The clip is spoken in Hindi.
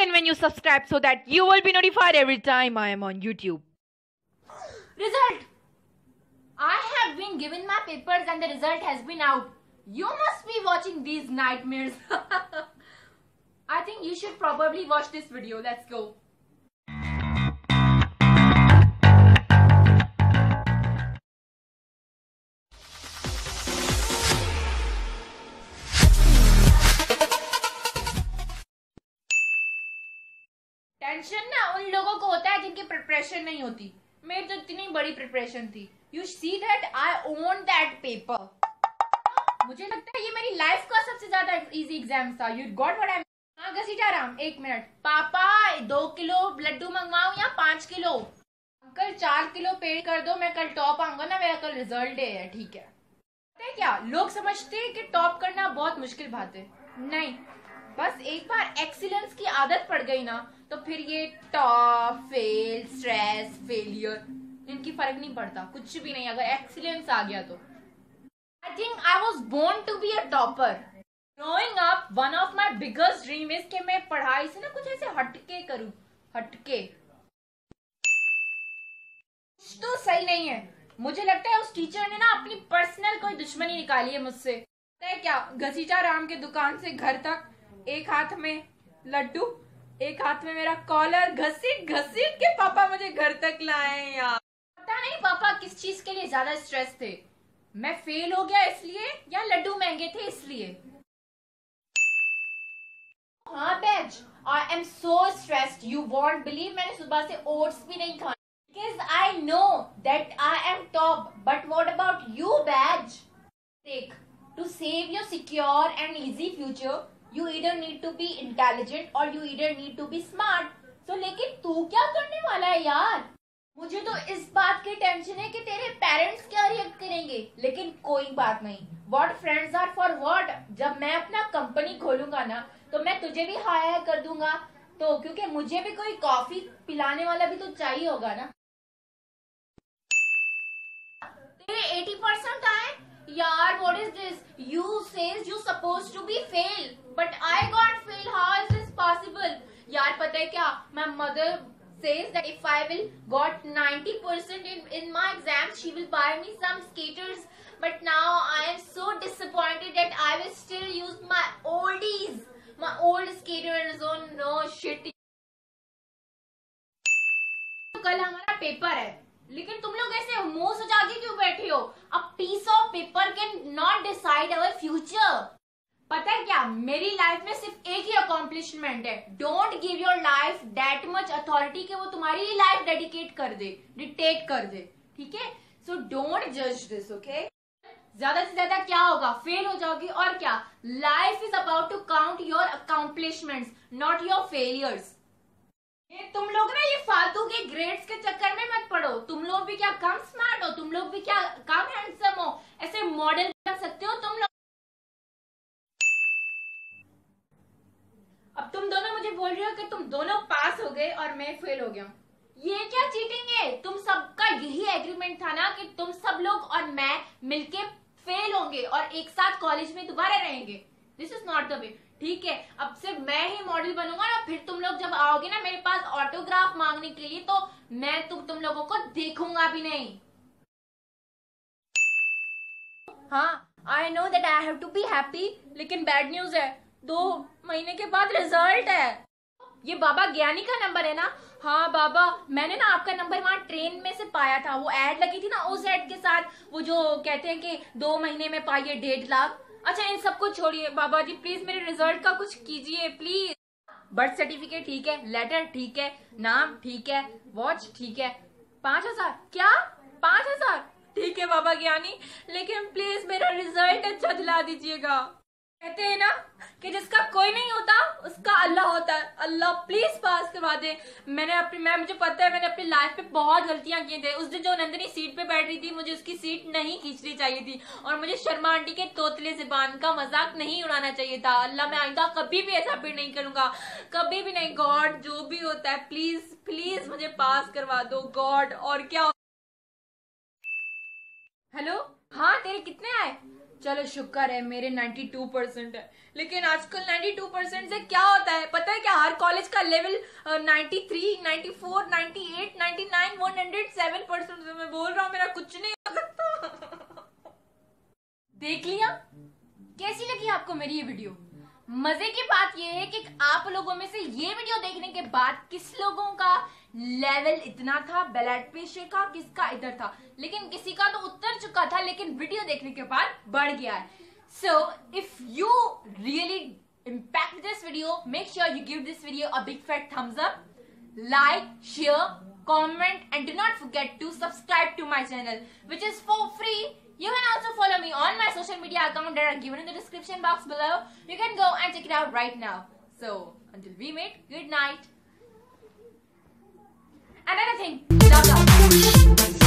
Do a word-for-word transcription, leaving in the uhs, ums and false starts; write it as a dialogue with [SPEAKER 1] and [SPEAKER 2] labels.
[SPEAKER 1] icon when you subscribe so that you will be notified every time I am on YouTube.
[SPEAKER 2] Result! I have been given my papers and the result has been out. You must be watching these nightmares. I think you should probably watch this video. Let's go. Tension ना उन लोगों को होता है जिनकी प्रिपरेशन नहीं होती. मेरी तो इतनी बड़ी प्रिपरेशन थी. You see that I own that paper. मुझे लगता है ये मेरी लाइफ का सबसे ज्यादा इजी एग्जाम था. You got what I mean? हाँ घसीटा राम एक मिनट. पापा दो किलो लड्डू मंगवाऊं या पांच किलो? अंकल चार किलो पे कर दो. मैं कल टॉप आऊंगा ना. मेरा कल रिजल्ट डे है. ठीक है. पता है क्या लोग समझते हैं कि टॉप करना बहुत मुश्किल बात है. नहीं, बस एक बार एक्सीलेंस की आदत पड़ गई ना तो फिर ये टॉप, फेल, स्ट्रेस, फेलियर इनकी फर्क नहीं पड़ता. कुछ भी नहीं अगर एक्सीलेंस आ गया तो. I think I was born to be a topper. Growing up one of my biggest dream is कि मैं पढ़ाई से ना कुछ ऐसे हटके करूं. हटके कुछ तो सही नहीं है. मुझे लगता है उस टीचर ने ना अपनी पर्सनल कोई दुश्मनी निकाली है मुझसे. पता है क्या घसीटा राम के दुकान से घर तक एक हाथ में लड्डू, एक हाथ में मेरा कॉलर, घसीट घसीट के पापा मुझे घर तक लाए यार. पता नहीं पापा किस चीज के लिए ज्यादा स्ट्रेस थे. मैं फेल हो गया इसलिए या लड्डू महंगे थे इसलिए. हाँ batch, I am so stressed. You won't believe मैंने सुबह से ओट्स भी नहीं खाए. Because I know that I am top. But what about you batch? देख, to save your secure and easy future you either need to be intelligent or you either need to be smart. So लेकिन तू क्या करने वाला है यार? मुझे तो इस बात की टेंशन है कि तेरे पेरेंट्स क्या रिएक्ट करेंगे. लेकिन कोई बात नहीं. What friends are for what? जब मैं अपना कंपनी खोलूंगा ना तो मैं तुझे भी हायर कर दूंगा. तो क्योंकि मुझे भी कोई कॉफी पिलाने वाला भी तो चाहिए होगा ना. तेरे अस्सी परसेंट आए यार. what is this? You says you supposed to be fail but I got fail. how is this possible? यार पता है क्या, my mother says that if I will got ninety percent in in my exams she will buy me some skaters. But now I am so disappointed that I will still use my oldies, my old skaters. oh no shit. कल हमारा पेपर है लेकिन तुम लोग ऐसे मुंह सजा के क्यों बैठे हो? A piece of paper can not decide our future. पता है क्या मेरी लाइफ में सिर्फ एक ही अकॉम्प्लिशमेंट है. Don't give your life that much authority कि वो तुम्हारी लाइफ डेडिकेट कर दे, डिक्टेट कर दे. ठीक है, सो डोंट जज दिस. ओके, ज्यादा से ज्यादा क्या होगा? फेल हो जाओगी. और क्या, life is about to count your accomplishments not your failures. ये तुम लोग ना ये फालतू के ग्रेड्स के चक्कर में मत पड़ो. तुम लोग भी क्या कम स्मार्ट हो? तुम लोग भी क्या कम हैंडसम हो? ऐसे मॉडल बन सकते हो तुम लोग. अब तुम दोनों मुझे बोल रहे हो कि तुम दोनों पास हो गए और मैं फेल हो गया. ये क्या चीटिंग है? तुम सबका यही एग्रीमेंट था ना कि तुम सब लोग और मैं मिलके फेल होंगे और एक साथ कॉलेज में दोबारा रहेंगे. This is not the way. ठीक है, अब सिर्फ मैं ही मॉडल बनूंगा ना. फिर तुम लोग जब आओगे ना मेरे पास ऑटोग्राफ मांगने के लिए तो मैं तुम तुम लोगों को देखूंगा भी नहीं. हाँ, I know that I have to be happy. लेकिन बैड न्यूज है, दो महीने के बाद रिजल्ट है. ये बाबा ज्ञानी का नंबर है ना? हाँ बाबा, मैंने ना आपका नंबर वहाँ ट्रेन में से पाया था. वो एड लगी थी ना, उस एड के साथ वो जो कहते हैं कि दो महीने में पाइए डेढ़ लाख. अच्छा इन सबको छोड़िए बाबा जी, प्लीज मेरे रिजल्ट का कुछ कीजिए प्लीज. बर्थ सर्टिफिकेट ठीक है, लेटर ठीक है, नाम ठीक है, वॉच ठीक है. पांच हजार क्या? पांच हजार ठीक है बाबा ज्ञानी, लेकिन प्लीज मेरा रिजल्ट अच्छा दिला दीजिएगा. कहते हैं ना कि जिसका कोई नहीं होता उसका अल्लाह होता है. अल्लाह प्लीज पास करवा दे. मैंने अपनी मैं मुझे पता है मैंने अपनी लाइफ पे बहुत गलतियां की थी. उस दिन जो नंदिनी सीट पे बैठ रही थी मुझे उसकी सीट नहीं खींचनी चाहिए थी और मुझे शर्मा आंटी के तोतले ज़बान का मजाक नहीं उड़ाना चाहिए था. अल्लाह मैं आइंदा कभी भी ऐसा फिर नहीं करूंगा, कभी भी नहीं. गॉड जो भी होता है प्लीज प्लीज मुझे पास करवा दो गॉड. और क्या? हेलो, हाँ तेरे कितने आए? चलो शुक्र है मेरे बानवे परसेंट है. लेकिन आजकल बानवे परसेंट से क्या होता है पता है क्या? हर और कॉलेज का level ninety three, ninety four, ninety eight, ninety nine, one hundred seven percent से मैं बोल रहा हूँ मेरा कुछ नहीं हो सकता। देख लिया कैसी लगी आपको मेरी ये वीडियो? मजे की बात ये है कि आप लोगों में से ये वीडियो देखने के बाद किस लोगों का लेवल इतना था ब्लड प्रेशर का, किसका इधर था, लेकिन किसी का तो उतर चुका था लेकिन वीडियो देखने के बाद बढ़ गया है। So if you really impact this video, make sure you give this video a big fat thumbs up, like, share, comment, and do not forget to subscribe to my channel, which is for free. You can also follow me on my social media account that are given in the description box below. You can go and check it out right now. So until we meet, good night. Another thing, Raza.